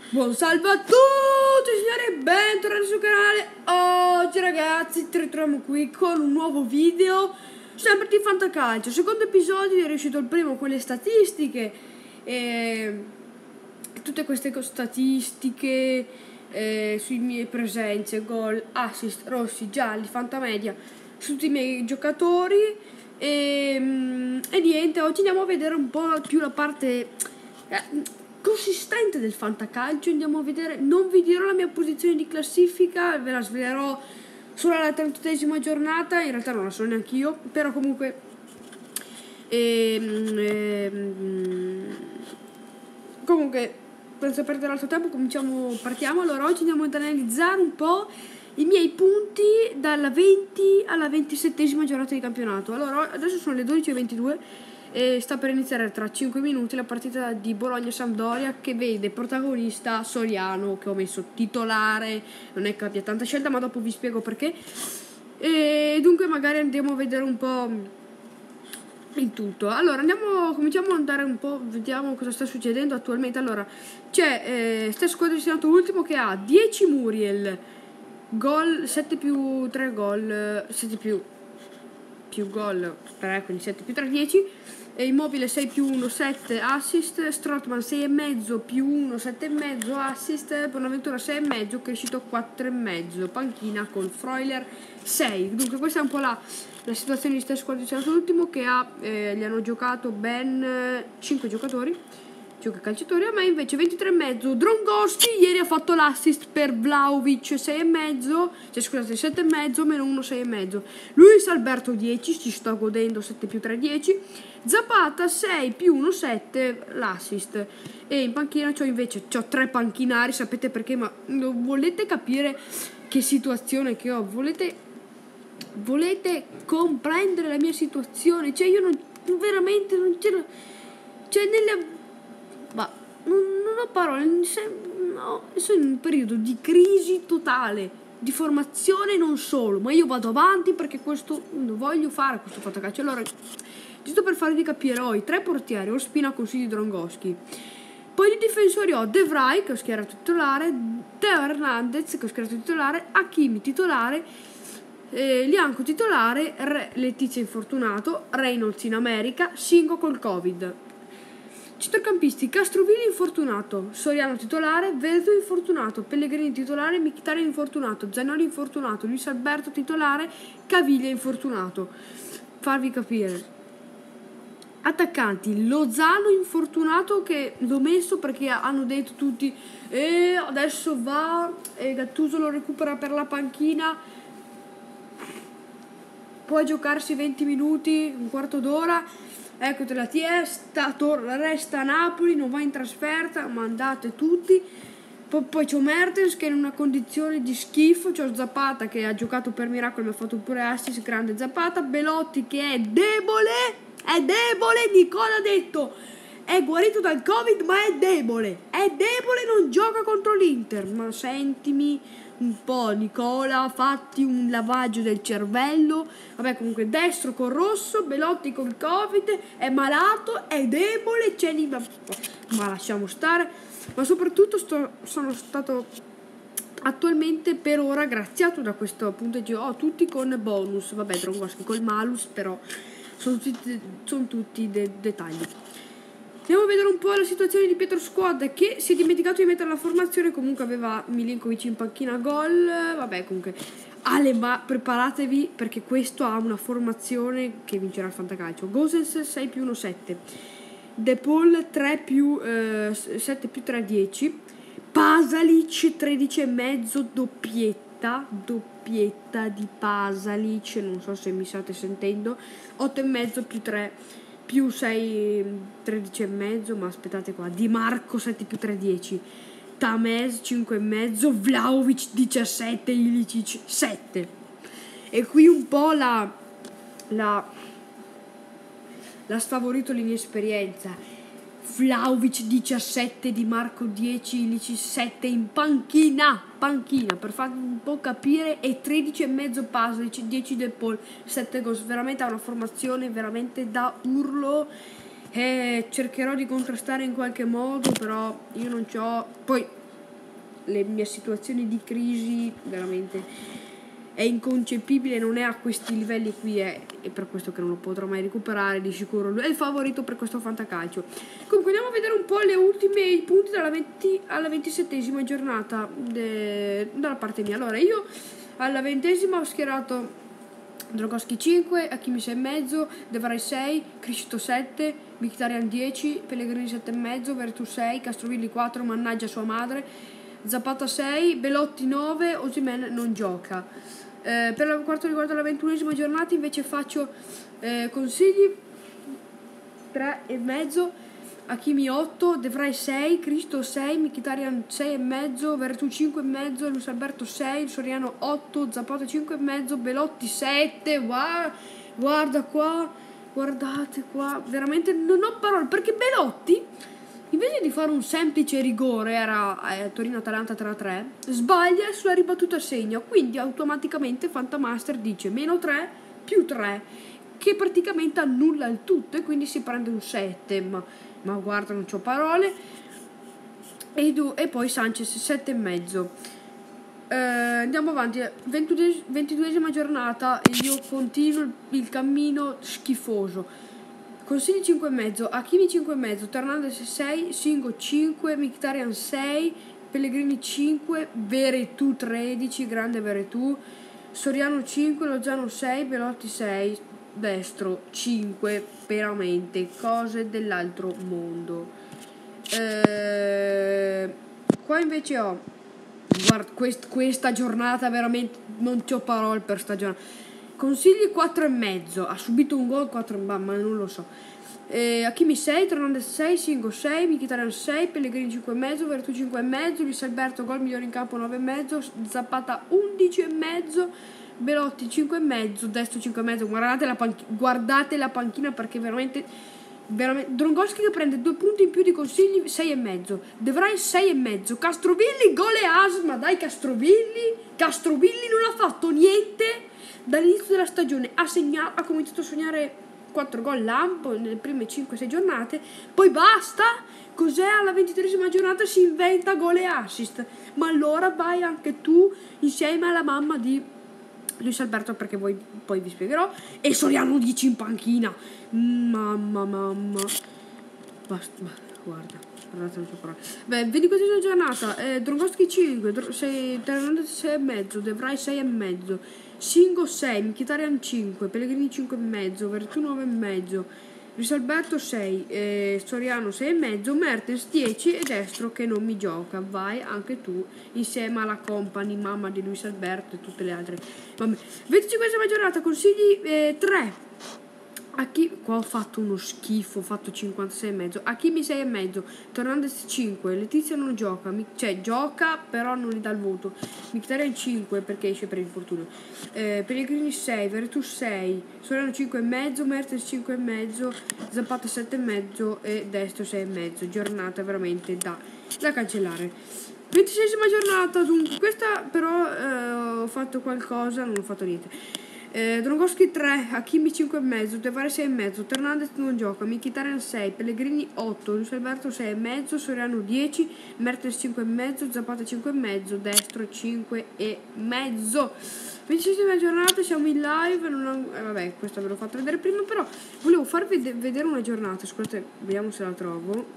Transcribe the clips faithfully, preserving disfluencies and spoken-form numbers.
Buon salve a tutti signori, bentornati sul canale. Oggi ragazzi ci ritroviamo qui con un nuovo video sempre di Fantacalcio. Secondo episodio è riuscito il primo con le statistiche e tutte queste statistiche eh, sui miei presenze, gol, assist, rossi, gialli, fantamedia su tutti i miei giocatori e, e niente, oggi andiamo a vedere un po' più la parte eh, consistente del fantacalcio. Andiamo a vedere, non vi dirò la mia posizione di classifica, ve la svelerò solo alla trentunesima giornata, in realtà non la so neanche io, però comunque ehm, ehm, comunque senza perdere altro tempo cominciamo, partiamo. Allora oggi andiamo ad analizzare un po' i miei punti dalla venti alla ventisettesima giornata di campionato. Allora adesso sono le dodici e ventidue e sta per iniziare tra cinque minuti la partita di Bologna-Sampdoria, che vede protagonista Soriano, che ho messo titolare. Non è che abbia tanta scelta, ma dopo vi spiego perché. E dunque magari andiamo a vedere un po' in tutto. Allora andiamo, cominciamo ad andare un po', vediamo cosa sta succedendo attualmente. Allora c'è eh, sta squadra destinato ultimo che ha dieci Muriel, gol sette più tre gol, sette più più gol tre, quindi sette più tre, dieci. E Immobile sei più uno, sette assist. Strootman sei e mezzo più uno, sette e mezzo assist. Bonaventura sei e mezzo, crescito quattro e mezzo. Panchina con Freuler sei. Dunque questa è un po' la, la situazione di questa squadra di ultimo, che ha eh, gli hanno giocato ben cinque giocatori, cinque calciatori. A me invece ventitré e mezzo. Drongoschi ieri ha fatto l'assist per Vlahovic sei e mezzo, cioè scusate sette e mezzo meno uno sei e mezzo. Luis Alberto dieci, ci sto godendo, sette più tre dieci. Zapata sei più uno sette l'assist. E in panchina c'ho invece c'ho tre panchinari, sapete perché? Ma non volete capire che situazione che ho? Volete volete comprendere la mia situazione? Cioè io non veramente non c'ero, cioè nelle ma non, non ho parole, no, sono in un periodo di crisi totale, di formazione non solo, ma io vado avanti perché questo non voglio fare questo fantacalcio. Allora, giusto per farvi capire, ho i tre portieri, Ospina, Consigli, Drongoschi. Poi di difensori ho De Vrij, che ho schierato titolare, Teo Hernandez, che ho schierato titolare, Hakimi titolare, eh, Lianco titolare, Re, Letizia infortunato, Reynolds in America, Singo col Covid. Centrocampisti: Castrovilli infortunato, Soriano titolare, Veretout infortunato, Pellegrini titolare, Mkhitaryan infortunato, Zanoli infortunato, Luis Alberto titolare, Caviglia infortunato. Farvi capire. Attaccanti: Lozano infortunato, che l'ho messo perché hanno detto tutti e adesso va e Gattuso lo recupera per la panchina, può giocarsi venti minuti, un quarto d'ora. Ecco, te la tiesta, resta a Napoli, non va in trasferta, mandate tutti. Poi, poi c'ho Mertens che è in una condizione di schifo, c'ho Zapata che ha giocato per miracolo, mi ha fatto pure assist, grande Zapata. Belotti che è debole, è debole, Nicola ha detto, è guarito dal Covid ma è debole, è debole, non gioca contro l'Inter. Ma sentimi un po' Nicola, fatti un lavaggio del cervello. Vabbè, comunque destro col rosso, Belotti col Covid, è malato, è debole, c'è di... ma lasciamo stare. Ma soprattutto sto, sono stato attualmente per ora graziato da questo punteggio. Ho tutti con bonus, vabbè Drongoschi col malus, però sono tutti, sono tutti dei dettagli. Andiamo a vedere un po' la situazione di Pietro Squad, che si è dimenticato di mettere la formazione. Comunque aveva Milinkovic in panchina gol. Vabbè, comunque Ale, ma preparatevi perché questo ha una formazione che vincerà il fantacalcio. Gosens sei più uno sette, De Paul tre più eh, sette più tre dieci, Pasalic tredici e mezzo, doppietta doppietta di Pasalic, non so se mi state sentendo, otto e mezzo più tre più sei, tredici e mezzo, ma aspettate qua, Di Marco sette più tre dieci, Tamez cinque e mezzo, Vlahovic diciassette, Ilicic sette. E qui un po' la la la sfavorito l'inesperienza. Vlahovic diciassette, Di Marco dieci, Ilicic sette in panchina, panchina per farvi un po' capire, e tredici e mezzo Pasalic, dieci De Paul, sette gol. Veramente ha una formazione veramente da urlo e cercherò di contrastare in qualche modo, però io non c'ho. Poi le mie situazioni di crisi veramente è inconcepibile, non è a questi livelli qui, è, è per questo che non lo potrò mai recuperare, di sicuro lui è il favorito per questo fantacalcio. Comunque andiamo a vedere un po' le ultime i punti dalla venti alla ventisettesima giornata de, dalla parte mia. Allora io alla ventesima ho schierato Dragoschi cinque, Hakimi sei e mezzo, De Vrij sei, Criscito sette, Mkhitaryan dieci, Pellegrini sette e mezzo, Veretout sei, Castrovilli quattro, mannaggia sua madre, Zapata sei, Belotti nove, Osimhen non gioca. Eh, per la quanto riguarda la ventunesima giornata invece faccio eh, consigli tre e mezzo, Hakimi otto, De Vrij sei, Cristo sei, Mkhitaryan sei e mezzo, Veretout cinque e mezzo, Luis Alberto sei, Soriano otto, Zapata cinque e mezzo, Belotti sette. Wow, guarda qua, guardate qua, veramente non ho parole perché Belotti invece di fare un semplice rigore, era eh, Torino-Atalanta tre a tre, sbaglia sulla ribattuta a segno, quindi automaticamente Fantamaster dice meno tre più tre, che praticamente annulla il tutto e quindi si prende un sette, ma, ma guarda, non c'ho parole. E, e poi Sanchez sette e mezzo. Eh, andiamo avanti, ventiduesima giornata, io continuo il, il cammino schifoso. Consigli cinque e mezzo, Hakimi cinque e mezzo, Hernandez sei, Singo cinque, Mkhitaryan sei, Pellegrini cinque, Veretout tredici, grande Veretout, Soriano cinque, Lozano sei, Belotti sei, destro cinque, veramente cose dell'altro mondo. Eh, qua invece ho, guarda, quest, questa giornata veramente non c'ho parole per sta giornata. Consigli quattro e mezzo, ha subito un gol quattro, ma non lo so. Eh, Hakimi sei, Hernandez sei, Singo sei, Mkhitaryan sei, Pellegrini cinque e mezzo, Veretout cinque e mezzo, Luis Alberto gol migliore in campo nove e mezzo, Zapata undici e mezzo, Belotti cinque e mezzo, destro cinque e mezzo. Guardate la, panch- guardate la panchina perché veramente, veramente Dragoschi che prende due punti in più di consigli, sei e mezzo, De Vrij sei e mezzo, Castrovilli gol e as, ma dai Castrovilli, Castrovilli non ha fatto niente dall'inizio della stagione, ha, segnato, ha cominciato a segnare quattro gol lampo nelle prime cinque sei giornate, poi basta, cos'è alla ventitreesima giornata si inventa gol e assist, ma allora vai anche tu insieme alla mamma di Luis Alberto, perché poi, poi vi spiegherò, e Soriano dieci in panchina, mamma mamma, basta, guarda. Beh, vedi questa giornata, eh, Dragoschi cinque, Hernandez sei e mezzo, De Vrij sei e mezzo, Singo sei, Mkhitaryan cinque, Pellegrini cinque e mezzo, Veretout nove e mezzo, Luis Alberto sei, eh, Soriano sei e mezzo, Mertens dieci e destro che non mi gioca. Vai anche tu insieme alla company, mamma di Luis Alberto e tutte le altre. Vabbè. venticinquesima giornata, consigli eh, tre. Hakimi, qua ho fatto uno schifo, ho fatto cinquantasei e mezzo, Hakimi sei e mezzo, Hernandez cinque, Letizia non gioca, mi, cioè gioca però non gli dà il voto, Mkhitaryan cinque perché esce per infortunio, eh, Pellegrini sei, Veretout sei, Soriano cinque e mezzo, Mertens cinque e mezzo, Zapata sette e mezzo e destro sei e mezzo. Giornata veramente da, da cancellare. ventiseiesima giornata, dunque questa però eh, ho fatto qualcosa, non ho fatto niente. Eh, Dragoschi tre, Hakimi cinque e mezzo, De Vrij sei e mezzo, Hernandez non gioca, Mkhitaryan sei, Pellegrini otto, Luis Alberto sei e mezzo, Soriano dieci, Mertens cinque e mezzo, Zapata cinque e mezzo, destro cinque e mezzo. ventiseiesima giornata, siamo in live, non ho, eh, vabbè, questa ve l'ho fatta vedere prima, però volevo farvi vedere una giornata, scusate, vediamo se la trovo.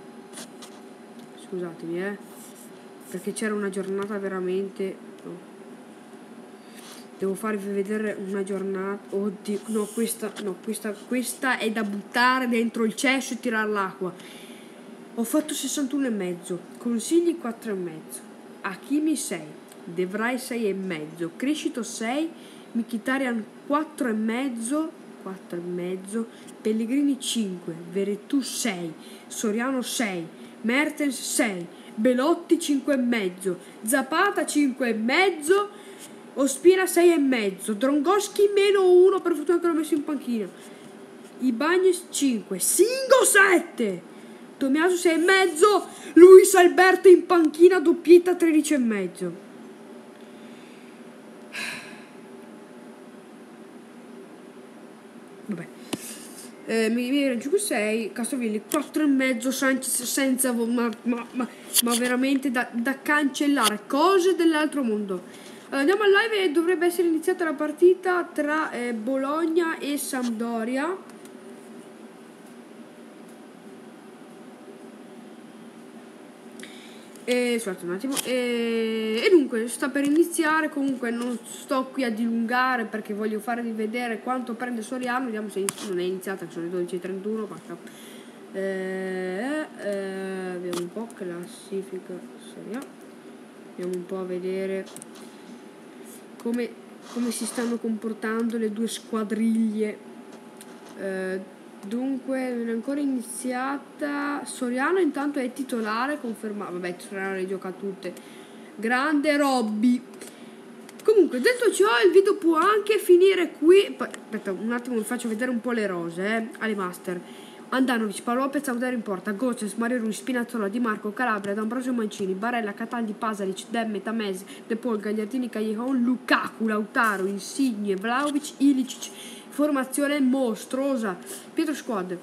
Scusatemi, eh, perché c'era una giornata veramente... Oh. Devo farvi vedere una giornata. Oddio, no, questa, no, questa, questa è da buttare dentro il cesso e tirare l'acqua. Ho fatto sessantuno e mezzo, consigli quattro e mezzo, Hakimi sei, De Vrij sei e mezzo, Criscito sei, Mkhitaryan quattro e mezzo, quattro e mezzo, Pellegrini cinque, Veretout sei, Soriano sei, Mertens sei, Belotti cinque e mezzo, Zapata cinque e mezzo, Ospina sei e mezzo, Dragoschi meno uno, per fortuna che l'ho messo in panchina, Ibañez cinque, Singo sette, Tomiasu sei e mezzo, Luis Alberto in panchina, doppietta tredici e mezzo. Vabbè. eh, Milan cinque sei, Castrovilli quattro e mezzo, Sanchez senza ma, ma, ma, ma veramente da, da cancellare, cose dell'altro mondo. Allora, andiamo al live e dovrebbe essere iniziata la partita tra eh, Bologna e Sampdoria. E, scusate un attimo, e, e dunque sta per iniziare. Comunque non sto qui a dilungare perché voglio farvi vedere quanto prende Soriano. Vediamo se non è iniziata, che sono le dodici e trentuno. Eh, eh, vediamo un po' classifica Serie A. Andiamo un po' a vedere come, come si stanno comportando le due squadriglie. Eh, Dunque non è ancora iniziata. Soriano intanto è titolare, confermato. Vabbè, Soriano le gioca tutte. Grande Robby. Comunque, detto ciò, il video può anche finire qui. Aspetta, un attimo vi faccio vedere un po' le rose, eh. Alle master. Andanovic, Paolo Lopez, Audero in porta, Gozes, Mario Rui, Spinazzola, Di Marco, Calabria, D'Ambrosio Mancini, Barella, Cataldi, Pasalic, Demme, Tamez, De Paul, Gagliardini, Callejon, Lukaku, Lautaro, Insigne, Vlaovic, Ilicic. Formazione mostruosa. Pietro Squad.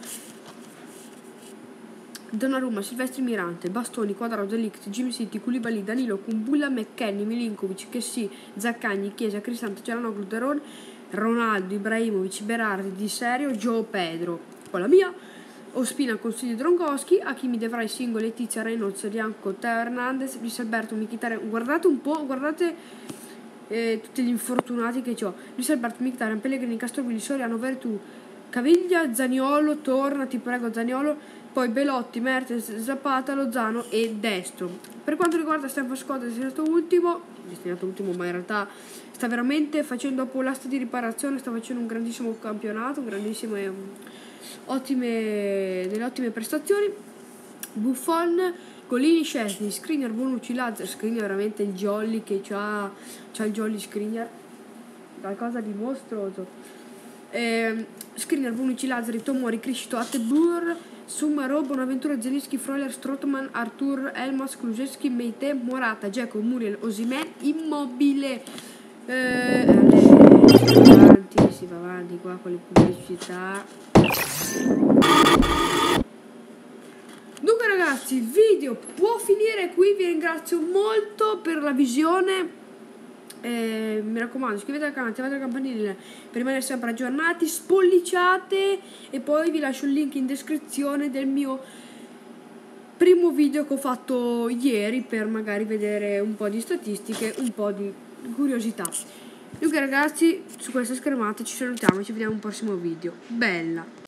Donnarumma, Silvestri, Mirante, Bastoni, Quadrado, Delict, Jimmy City, Koulibaly, Danilo, Kumbulla, McKennie, Milinkovic, Chessy, Zaccagni, Chiesa, Cristante, Cialanoglu, Derone, Ronaldo, Ibrahimovic, Berardi, Di Serio, Joe Pedro. Poi la mia. Ospina, Consiglio Drongoschi, Hakimi, De Vrij, Singo, Letizia, Reynolds, Bianco, Teo Hernandez, Luis Alberto, Mkhitaryan. Guardate un po', guardate eh, tutti gli infortunati che ho. Luis Alberto, Mkhitaryan, Pellegrini, Castrovilli, Soriano, Vertù, Caviglia, Zaniolo, torna, ti prego Zaniolo, poi Belotti, Mertens, Zapata, Lozano e Destro. Per quanto riguarda Stefano Scotta, è destinato ultimo, destinato ultimo, ma in realtà sta veramente facendo, dopo l'asta di riparazione, sta facendo un grandissimo campionato, un grandissime, ottime, delle ottime prestazioni. Buffon, Golini, Szczesny, Skriniar, Bonucci, Lazar. Skriniar veramente il jolly che c'ha, c'ha il jolly Skriniar, qualcosa di mostruoso. Eh, Skriniar, Bonucci, Lazzari, Tomori, Criscito, Attebur, Sumaro, Bonaventura, Zelinski, Freuler, Strootman, Artur, Elmas, Kulusevski, Meite, Morata, Dzeko, Muriel, Osimhen, Immobile. Eh, si va avanti, si va avanti qua con le pubblicità. Dunque ragazzi, il video può finire qui, vi ringrazio molto per la visione. Eh, mi raccomando, iscrivetevi al canale, attivate la campanella per rimanere sempre aggiornati, spolliciate, e poi vi lascio il link in descrizione del mio primo video che ho fatto ieri per magari vedere un po' di statistiche, un po' di curiosità. Dunque ragazzi, su questa schermata ci salutiamo e ci vediamo in un prossimo video. Bella!